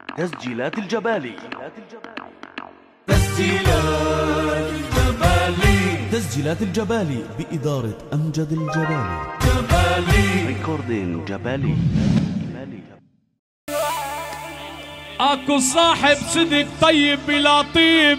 تسجيلات الجبالي. تسجيلات الجبالي بإدارة أمجد الجبالي. ريكوردين جبالي. اكو صاحب صدق طيب بلا طيب،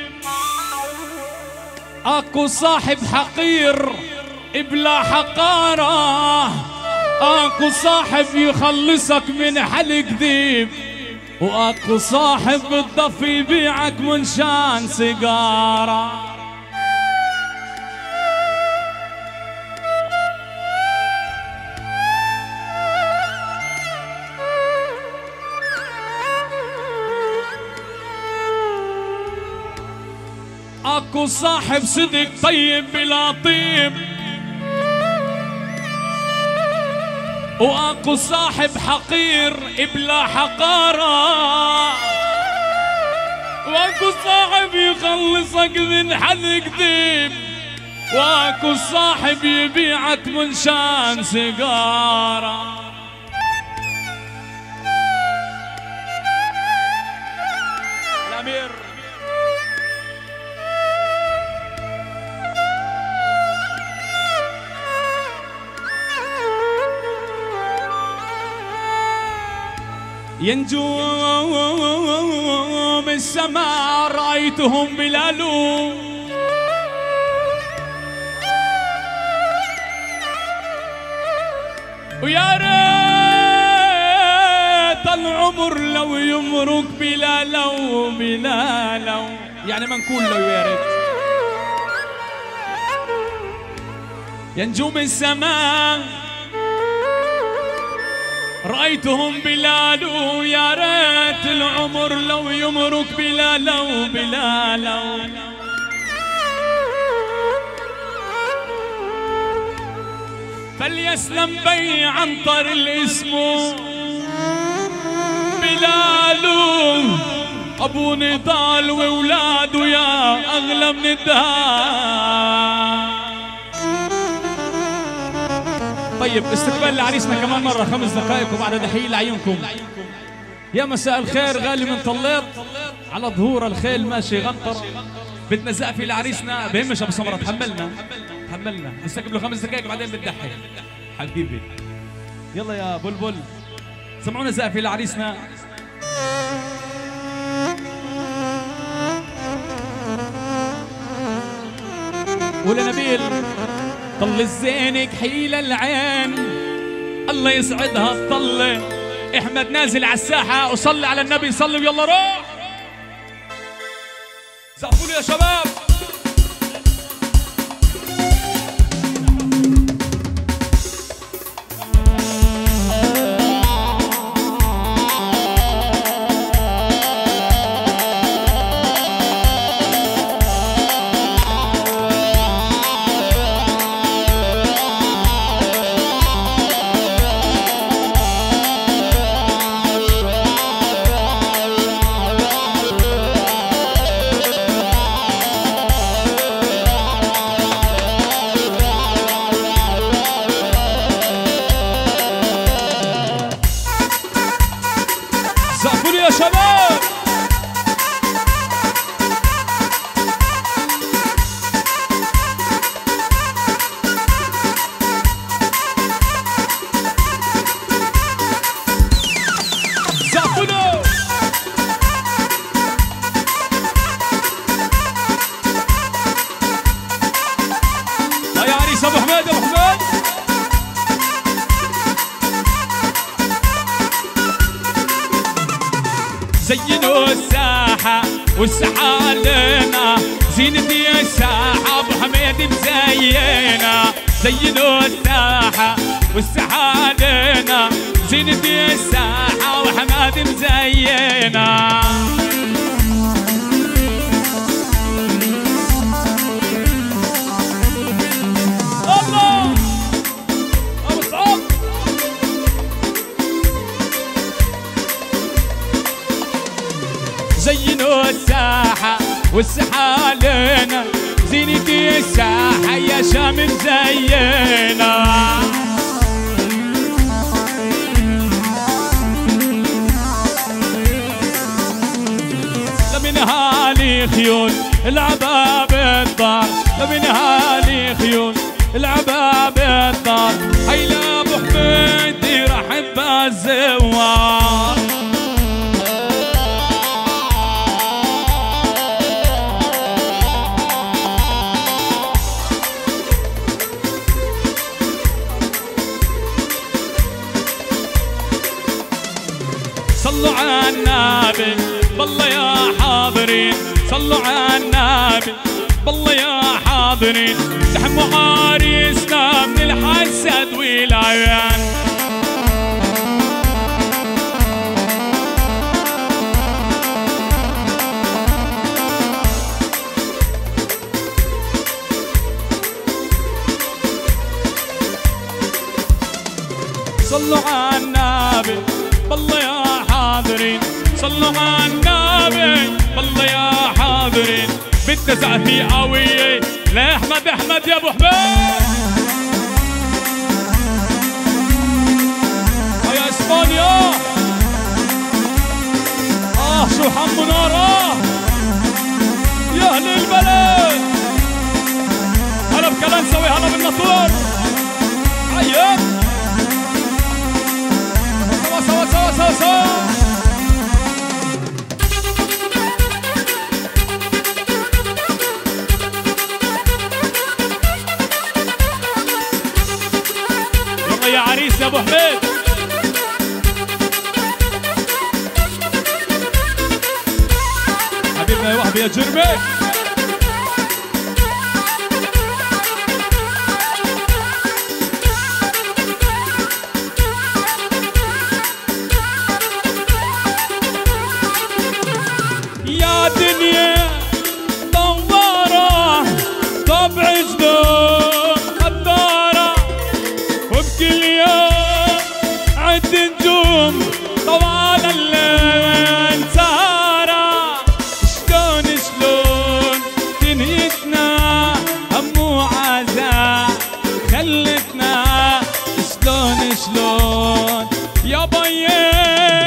اكو صاحب حقير بلا حقارة، اكو صاحب يخلصك من حلق ذيب، واكو صاحب بالضف يبيعك من شان سيجارة. اكو صاحب صدق طيب بلا طيب، واكو صاحب حقير بلا حقارة، واكو صاحب يخلصك من حلق ذيب، واكو صاحب يبيعك من شان سيجارة. الأمير ينجوم السماء رأيتهم بلالو، ويا ريت العمر لو يمرق بلالو بلالو، يعني ما نقول له يا ريت. يا نجوم السماء رأيتهم بلالو، يا ريت العمر لو يمرق بلالو بلالو. فليسلم بي عنطر الاسمو بلالو، ابو نضال واولاده يا اغلى من الدهب. طيب استقبال لعريسنا كمان مرة 5 دقائق وبعد دحيل لعيونكم. يا مساء الخير غالي من طليط، على ظهور الخيل ماشي غنطر، بدنا زقفي لعريسنا. بهمش ابو سمرة، تحملنا نستقبله 5 دقائق وبعدين بتضحك حبيبي. يلا يا بلبل سمعونا زقفي لعريسنا. ولا نبيل طل الزينك حيل العين، الله يسعدها الطلة. احمد نازل على الساحة وصلي على النبي، صلي ويلا روح. سقفوا يا شباب. يا شباب زقفوا. يا عريس ابو حميد، ابو حميد زينوا الساحة والساحة لنا، زينتي الساحة ابو حميد مزينة. زينوا الساحة والساحة لنا، زينتي الساحة وحماد مزينة. الله ابو صعب زينوا الساحة والساحة لنا، زينتي الساحة يا شام مزينة. خيول العبها بالدار بنهالي خيول العبها بالدار هيلا ابو حميد يرحب بالزوار صلوا على النبي بالله يا حاضرين صلوا على النبي بالله يا حاضرين دحموا عريسنا من الحسد والعيان صلوا على النبي بالله يا حاضرين صلوا على النبي بالله يا حاضرين بنت زعفي قوية لا احمد احمد يا ابو حميد يا اسبانيا شو حمو نارا يا اهل البلد هلا بكلنسوي هلا بالنطور عيط سوا سوا سوا سوا يا عريس يا ابو حميد حبيبنا يا وهبي يا جرمي يا دنيا دوارة طبع جدود الدارة وبكل يوم عد نجوم طوال الليل سهرة شلون دنيتنا هم وعزاء خلتنا شلون يا بيه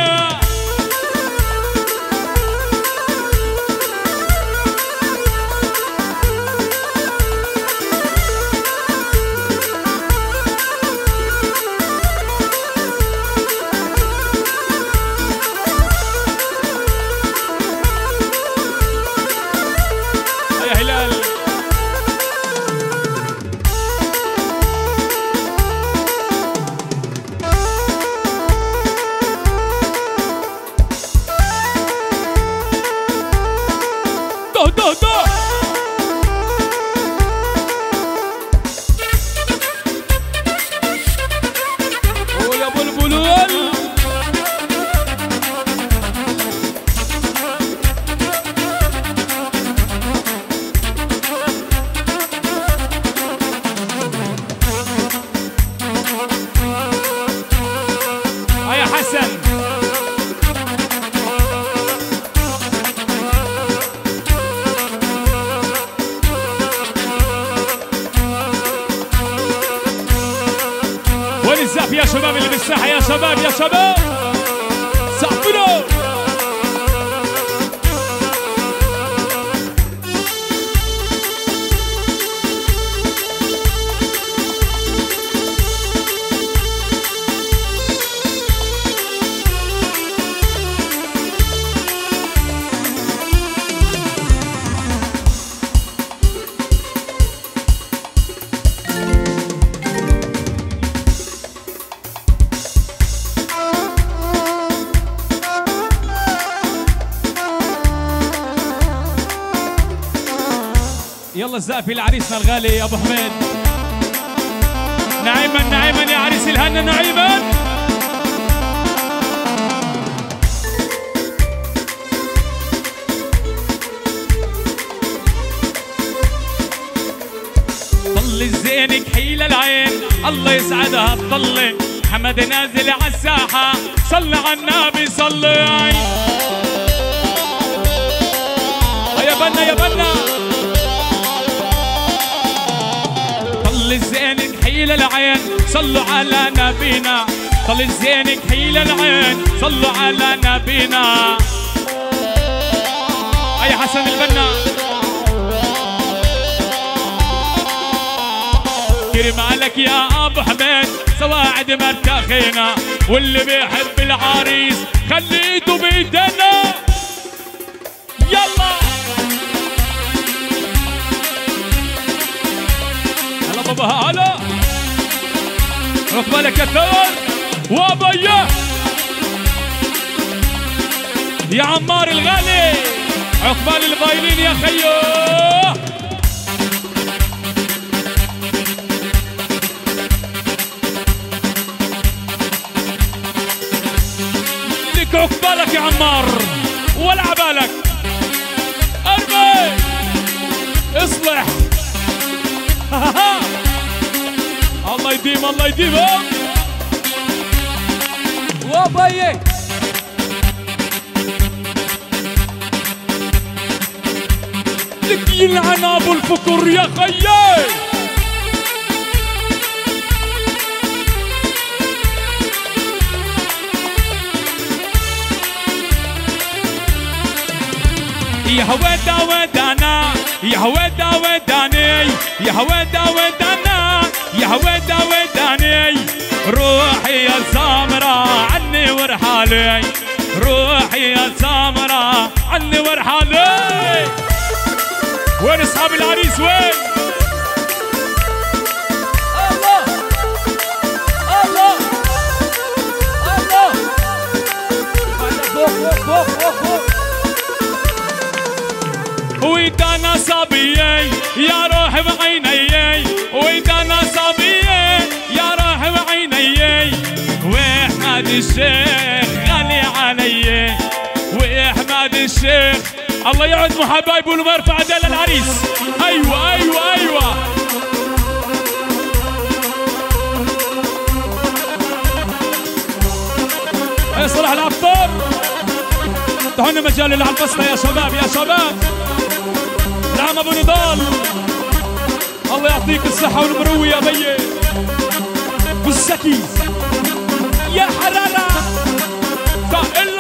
الزاف يا شباب اللي بالساحة يا شباب يا شباب سقفوا يلا الزقفي لعريسنا الغالي يا ابو حميد. نعيما نعيما يا عريس الهنا نعيما. طل الزين كحيل العين الله يسعدها تطلي. حمد نازل عالساحة صلى على النبي صلي. يا بنا يا بنا طل الزين كحيل العين صلوا على نبينا. طل الزين كحيل العين صلوا على نبينا. أي حسن البنا روحي مالك يا ابو حميد سواعد مرتاخينا واللي بيحب العريس خلي ايده بايدنا يلا هلا بابا هلا عقبالك يا ثور وابيه يا عمار الغالي عقبال الفايلين يا خيو لك عقبالك يا عمار ولا عبالك ارمي اصلح الله يديم الله يديمهم وابيه لك يلعن ابو الفكر يا خيي يا هودا ودانا يا هودا وداني يا هودا ودانا يا هودا وداني روحي يا سامرة عني ورحالي روحي يا سامرة عني ورحالي وين اصحاب العريس وين الله الله الله فوق فوق فوق ويدانا صبيي يا روح بعيني ويدانا صبيي يا روح بعيني واحمد الشيخ غالي علي واحمد الشيخ الله يعد محبايبه المرفع دل العريس ايوه ايوه ايوه يا صلاح العطار افتحوا مجال اللي على البسطه يا شباب يا شباب نعم ابو نضال الله يعطيك الصحة والمروة يا بيي والزكي يا حرارة